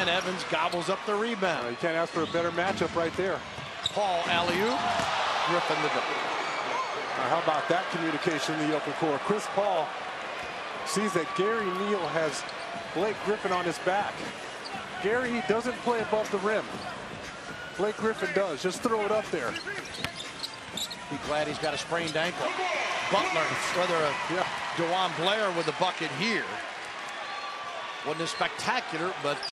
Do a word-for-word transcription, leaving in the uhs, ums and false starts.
And Evans gobbles up the rebound. Uh, you can't ask for a better matchup right there. Paul alley-oop. Griffin the dunk. Now, how about that communication in the open court? Chris Paul sees that Gary Neal has Blake Griffin on his back. Gary doesn't play above the rim. Blake Griffin does. Just throw it up there. Be glad he's got a sprained ankle. Butler, whether a yeah. DeJuan Blair with a bucket here. Wasn't as spectacular, but